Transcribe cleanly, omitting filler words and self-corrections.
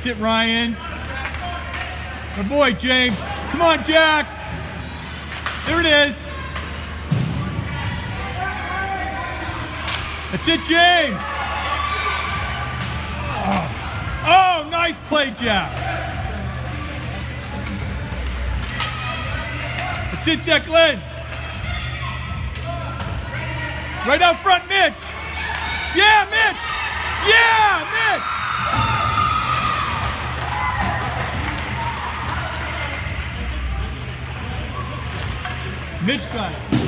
That's it, Ryan. My boy, James. Come on, Jack. There it is. That's it, James. Oh, nice play, Jack. That's it, Declan. Right out front, Mitch. Yeah, Mitch. Yeah, Mitch. Mitch got it.